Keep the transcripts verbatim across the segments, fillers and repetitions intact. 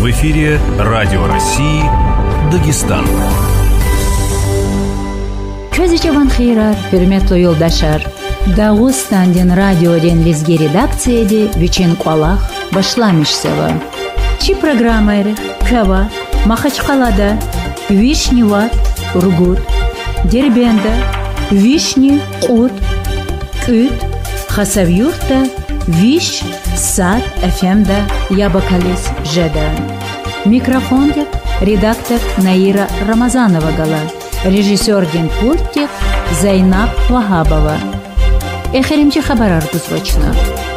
В эфире Радио России Дагестан. Көзүчеван хейрар, hürmetli yoldaşlar. Dağıstan'dan radyodan bizge redaktsiyede bütün kolaq başlamışsıva. Çi programayı Kava, Mahaçqalada, Vishnivat, Urgut, Derbenda, Vishni, Qut, Küt, Xasavyurtda, Vish, Sat, эф эм-da, Yabakalis, Jeda. Mikrofonda redaktor Naira Ramazanova gala. Rejissörden pultdek Zaynab Vahapova. Эхеримчи хабарар гузвочна.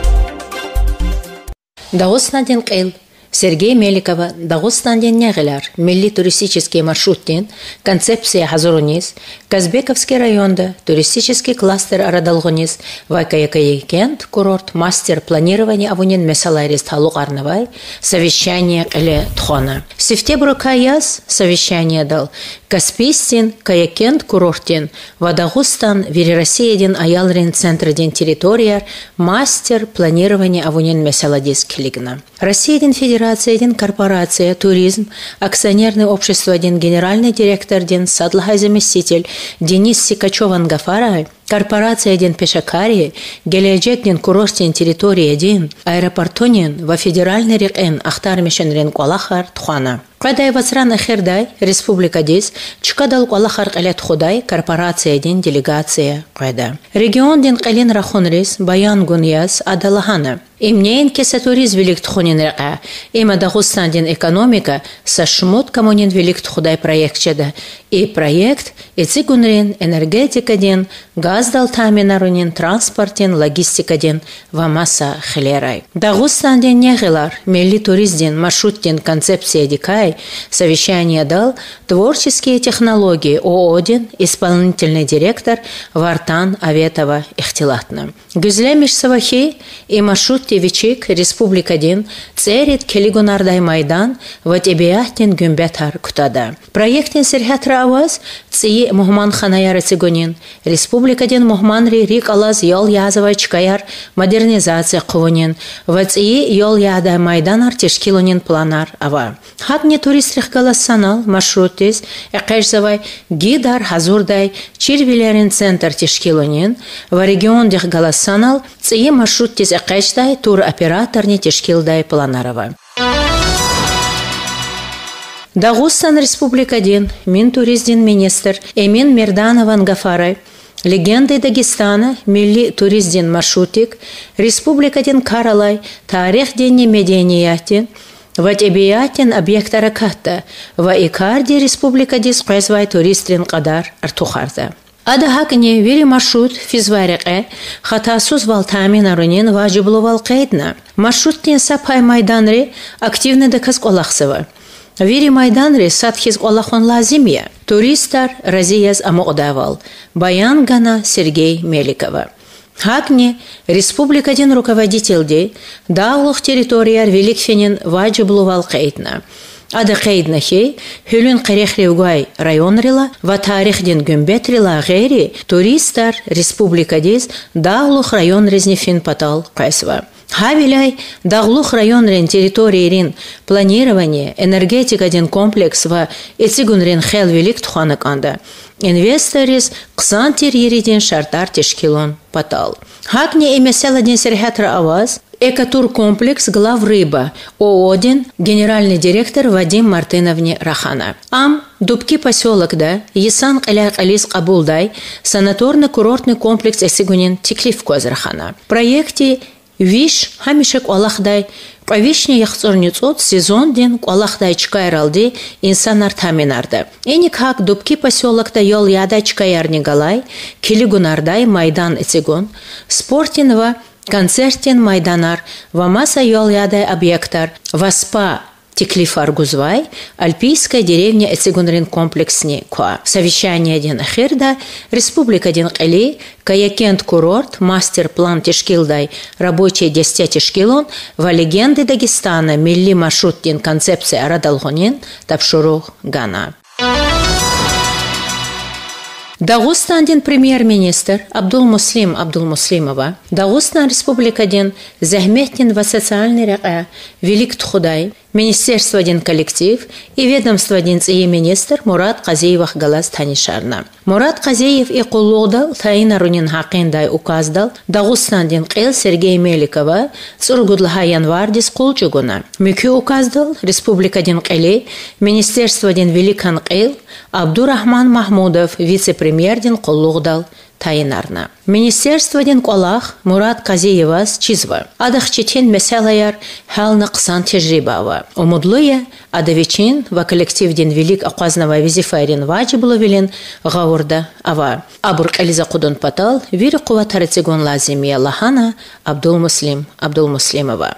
Дагыстандан кыл Сергей Меликова Дагыстандан нягылар милли туристический маршруттен концепция hazırlanız Казбековский районда туристический кластер арадалгыныз Вайкаякай кент курорт мастер планирования авунен месалайрис талук арнавай совещание эле тхона. Сентябрь каяз совещание дал Каспийстен Каякент курортен Вадагустан Вири-Россияден аялрен центрден территорияр мастер планирования авунен месаладис килигна. Россияден Федерацияден корпорация туризм акционерное общество ден генеральный директор ден садлахай заместитель Денис Сикачеван Гафарай корпорация ден пешакари геледжек ден курортен территория ден аэропортонен во федеральный рекэн ахтармешенрен куалахар тхуана. Кадай васран ахердай республика дес чкадал куалахар калет худай корпорация ден делегация кайда. Регион ден кален рахонрис Баян Гуньяс Адалахана. Имнеен кеса туризм велик тхунен река. Има Дагыстан ден экономика сашмут коммунен велик тхудай проект чеда. И проект эцигунрен энергетика ден газдал таминарунен транспортен логистика ден вамаса хлерай. Дагыстан ден нягылар милли туризм ден маршрут ден концепция дикай совещание дал творческие технологии ООО ден исполнительный директор Вартан Аветова Ихтилатна. Гүзлемиш савахи и маршрут Тевичик республика ден церит келигонардай майдан ватебиятен гүмбетар кутада. Проектен серхатра аваз ци Мухман ханаяр цигонин республика ден Мухманри рик алаз йол язавай чкаяр модернизация кувонин ваци йол ядай майданар тешкилонин планар ава. Хагне туристрих галассанал маршрутез экэжзавай гидар хазурдай чирвилерин центр тешкилонин ва регион дех галассанал ци маршруттез экэждай тур операторни тешкилдай планарова. Дагыстан республика ден мин туризм министр Эмин Мерданован Гафарай легенды Дагестана милли туризм маршрутик республика ден Каралай тарих денне медениятен ватебиятен объектара катта ва икарди республика дес кайзвай туристрин кадар артухарда. Ада хакне вери маршрут физвайреке хатасуз вал таминарунен важибловал кайдна. Маршруттен сапай майданре активны дакас колахсыва. Вери майданре садхиз колахон лазимия. Туристар разияз амоодавал. Баян Гана Сергей Меликова. Хакне республика ден руководитель дағлық территорияр великфенен важибловал кайдна. Ада кайдна хей, хүлін қарехревгай районрила, ва тарихден гүмбетрила ғейри туристар республика дез дағлық район резнефин патал қайсва. Хавиляй дағлық районрен территориерин планирование энергетикаден комплекс ва эцигунрен хел велик туханық анда. Инвесторис қсан терьериден шартар тешкилон патал. Хакне эмеселаден серхатра аваз Экотур комплекс глав рыба ООО-ден генеральный директор Вадим Мартыновне Рахана. Ам Дубки поселок да Есан Каляк Алис Кабулдай санаторно-курортный комплекс эсигунен Тиклиф Козрахана. Проекте Виш хамишек Аллахдай Правишне яхцорницот сезон ден Аллахдай чкайралды инсанар таминарда. Эник хак Дубки поселокта йол ядай чкаярни галай Килигунардай майдан эсигун спортинова концертен майданар вамаса йол ядай объектар васпа Теклифар Гузвай, альпийская деревня Эцигунрин комплексне Куа. Совещание ден Ахирда, республика ден Кали, Каякент курорт, мастер-план Тешкилдай, рабочий десятя Тешкилон, ва легенды Дагестана, милли маршрут ден концепция Арадалгонин, Тапшурух Гана. Дагыстанден премьер-министр Абдул-Муслим Абдул-Муслимова, Дагыстан республикаден зәхметтен ва социальный рәқа велик тхудай, Министерство ден коллектив и ведомство ден цие министр Мурат Казеевах галас танишарна. Мурат Казеев и куллугдал тайна рунин хақиндай указдал Дагустан ден қил Сергей Меликова цургудлха январ дис кулчугуна. Мюкю указдал Республика ден қили Министерство ден Великан қил Абдурахман Махмудов вице-премьер ден куллугдал тайынарна. Министерство ден колах Мурат Казеевас чизва. Адах читен меселаяр халны қсан тежрибава. Умудлыя адавичин ва коллектив ден велик ақазнава визифайрин ваджибловилин гавурда ава. Абур элиза кудун патал вири кува тарицигун лазимия лахана Абдул Муслим Абдул Муслимова.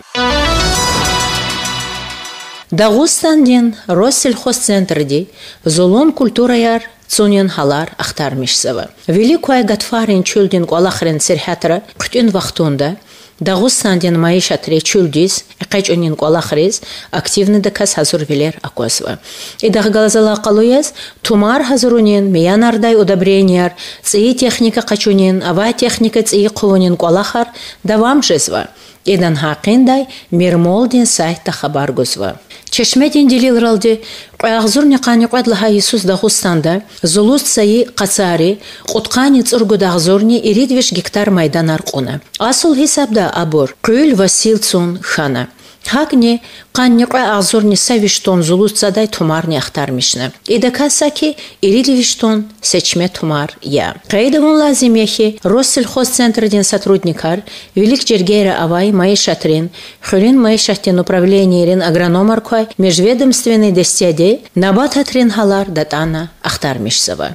Дагустан ден Россельхозцентрди зулун культураяр цунин халар ахтармишсава. Великая гатфарин чулдин колахрин сирхатра кутин вахтунда Дагустан ден маишатри чулдис эқачунин колахриз активны дакас хазур велер акосва. И дахгалазала қалуяз тумар хазурунин миянардай удобренияр ци техника качунин ава техника ци кувунин колахар давам жезва. Идан хақиндай мирмолдин сайта хабар гузва. Чешмедин делилралди қағзур неқани қадлаха Иисус Дагустанда зулус цаи қацари қутқани цургу дағзурни иридвиш гектар майдан арқуна. Асул хисабда абур қүл Васил цун хана. Хагни қанни қағзурни савиштон зулус цадай тумарни ахтармишна. Идакасаки иридвиштон сечме тумар я. Қайдавун лазим яхи Россельхозцентрдин сотрудникар Велик Джергейра Авай Маишатрин Хулин Маишатин управлениерин агрономаркой межведомственный дестяде Набататрин халар датана ахтармишсава.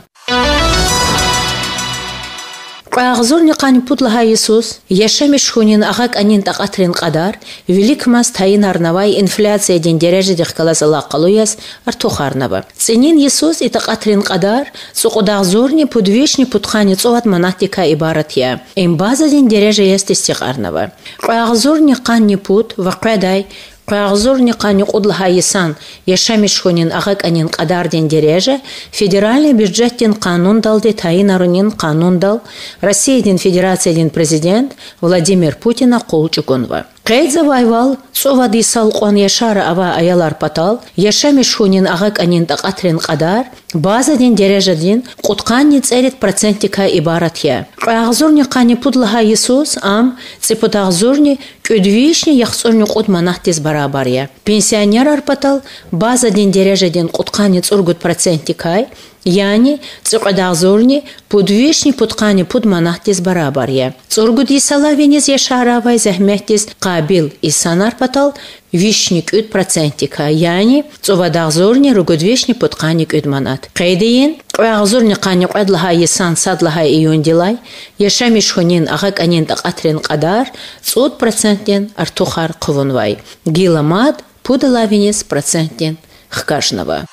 Қағзур неқани путлаха Иисус яшамиш хунин ағак анин тақатрин қадар велик мас тайын арнавай инфляция ден дережедих каласала қалуяс артухарнава. Ценин Иисус и тақатрин қадар суқудағзурни пудвишни путхани цуат манатика ибаратия. Им база ден дереже естистих арнава. Қағзур неқани пут вақадай Қағзур неқани қудлаха Исан яшамиш хунин ағак анин қадар ден дереже федеральный бюджеттен қанун далды тайын арунин қанун дал Россияден Федерацияден президент Владимир Путина қолчугунва. Қайдза вайвал цувады салқуан яшара ава аялар патал яшамиш хунин ағак анин тақатрин қадар базаден дережеден қутқанни церет процентика ибаратия. Қағзур неқани пудлаха Иисус ам ципутағзурни көдвишни яхсурни қуд манахтиз барабария. Пенсионер арпатал базаден дережеден қутқанни цургуд процентикай яни цуқадағзурни пудвишни путқани пуд манахтиз барабария. Цургуд исалавенез яшаравай захмехтиз қабил исанар патал вишник үд процентика, яни цувадағзурни ругудвишни путқаник үд манат. Қайдейін қағзурни қани қадлаха исан садлаха июндилай яшамиш хунин ағак анин тақатрин қадар цуд проценттен артухар қывынвай. Гиламад пудалавенез проценттен хкашнава.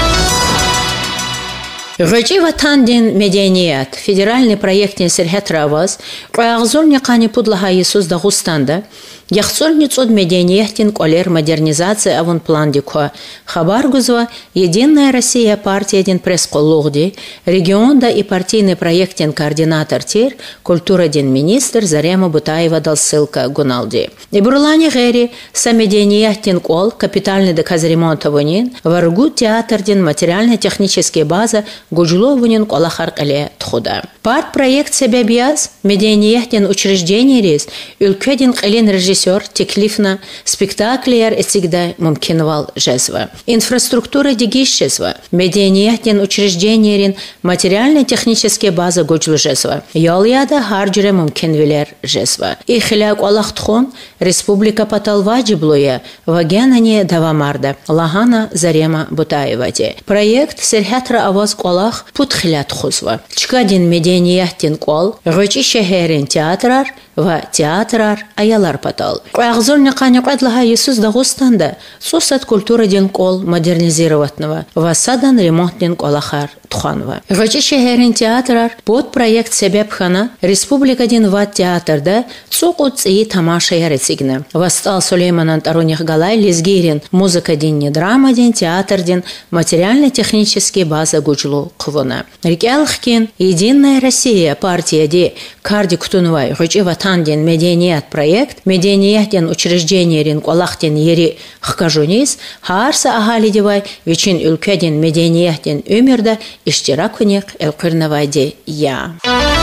Гачи ватандин медианият федеральный проектен сирхатраваз қағзур неқани пудлаха Иисус Дагустанда яхсурни цуд медианиятин колер модернизация авун план диква хабар гузва Единая Россия партия дин пресс-коллугди регионда и партийный проектен координатор тир культура дин министр Зарема Бутаева дал ссылка гуналди. Ибурлани гэри са медианиятин кол капитальный доказремонтовунин варгу театр дин материально-технические база Гуджуловунин колахар кале тхуда. Парт проект себебияз медианиятин учреждений рез үлкедин кален режиссер теклифна спектаклер этсигда мумкинвал жезва. Инфраструктура дигишезва. Медианиятин учреждениерин материально-технические базы гуджлу жезва. Ялияда харджуре мумкинвилер жезва. И хиляк алахтхон республика паталваджиблуя вагенане давамарда. Лагана Зарема Бутаеваде. Проект серхатра аваз колах путхилят хузва. Чкадин медианиятин кол гочи шехерин театрар ва театрар аялар патал. Қағзур неқани қадлаха Иисус Дагустанда сусат культура ден кол модернизироватного ва садан ремонт ден колахар туханва. Гачи шехерин театрар под проект себепхана республикадин ват театрда цуқут ци тамаша ярецигна. Вастал Сулейманан таруних галай лизгирин музыка дин не драма дин театр дин материально-технический база гуджлу квона. Рикялхкин Единая Россия партия ди карди кутунвай гачи ватан дин меденият проект меденият дин учреждение рин колахтин ери хкажунис харса ахали дивай вичин ülkedin medeniyetin ömürde iştirak unik elqirnavaydi ya.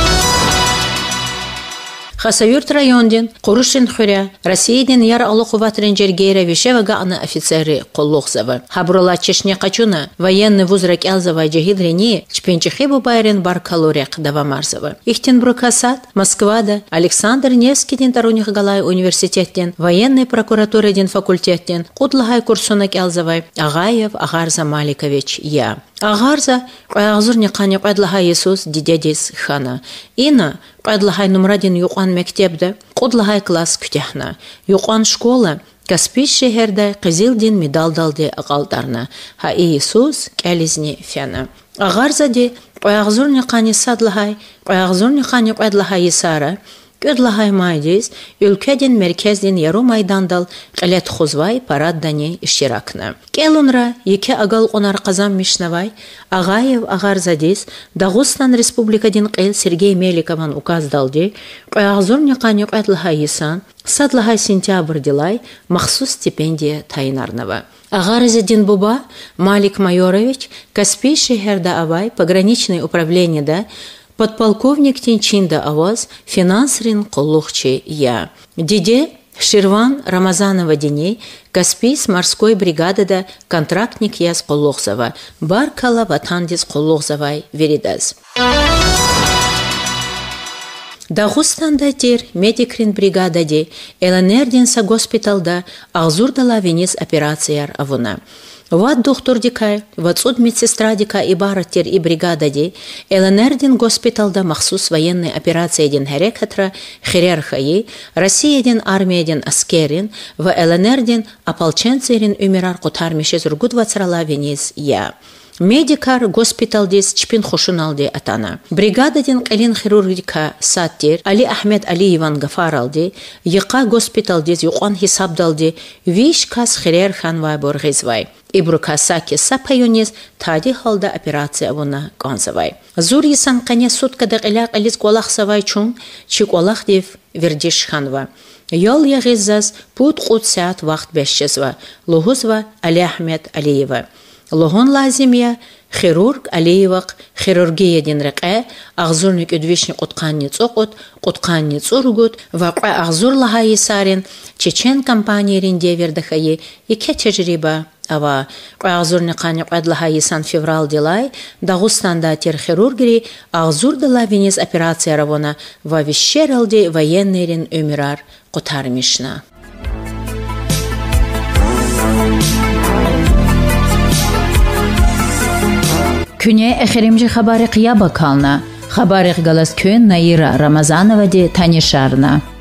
Хасавюрт райондин, Курушин хуря, Россиядин яр алухуват ренджергейра вишева гаана офицеры коллухзава. Хабрула чешне качуна, военный вуз ракелзава джагидрени, чпенчихи бубайрин бар калурек давамарзава. Ихтин брукасат, Москвада, Александр Невскидин таруних галай университеттин, военный прокуратуридин факультеттин, кудлахай курсуна келзавай, Агаев Агарза Маликович я. Агарза, Агзур никани падлаха Иисус дидядис хана. Ина, падлахай нумрадин юқан мектебді, қудлахай класс күтехна. Юқан школа, Каспий шехерді қызилдин медалдалды ағалдарна. Ха Иисус кәлізіне фяна. Агарзади, Агзур никани садлахай, Агзур никани падлахай Исара, Көдлахай майдиз, ülkedin merkezdin yarı maydandal qelet xuzvay paradдани iştirakna. Kelunra iki agal qonar qazam mishnavay, Agayev Agarzadiz, Dağıstan Respublikadin qel Sergey Melikovan ukazdaldi, Ağzur niqani qatlahay isan, sadlahay sentyabr dilay maxsus stipendiya tayinarnava. Агарзадин Буба Малик Майорович, Каспий шехерда авай, пограничное управление да, подполковник Тинчинда Аваз, финансрин Коллухчи я. Диде Ширван Рамазанова Деней, Каспийс морской бригады да контрактник яс Коллухзава, Баркала Ватандис Коллухзавай Веридаз. Дагустанда тер медикрин бригада де, Эланердинса госпиталда, Агзурдала Венес операцияр авуна. Ват доктор дикай, ват суд медсестра дика и бараттер и бригада де, Эланердин госпиталда махсус военной операции дин херекатра, херерхаи, Россиядин армиядин аскерин, ва Эланердин ополченцерин умирар кутармише зургуд вацрала Венес я. Медикар госпиталдис чпин хушуналди атана. Бригададин қелин хирургика саттер, Али Ахмед Алиеван гафаралди, Яқа госпиталдис юқан хисабдалди, виш кас хирер ханвай боргизвай. Ибрукасаки сапайонис тади халда операция вона гонзавай. Зур исан қане суткада қиляқ алис қолақсавай чун, чи қолақ дев вердиш ханва. Ял яғизаз пут қуд саат вақт бешчезва, лугузва Али Ахмед Алиева. Логон лазимия, хирург Алиевак, хирургия дин рекэ, Агзурник удвишни кутканниц окут, кутканниц ургут, ваква Агзур лахаи сарин, чечен компаниерин девердахаи, ике тежриба, ава Агзурникани куадлахаи сан феврал дилай, Дагустанда тер хирургери, Агзур дала Венес операция равона, ва вещералди военнерин умирар кутармишна. Күне әхеремжі хабары қия бакална, хабары ғалас көн Наира Рамазанова де танишарна.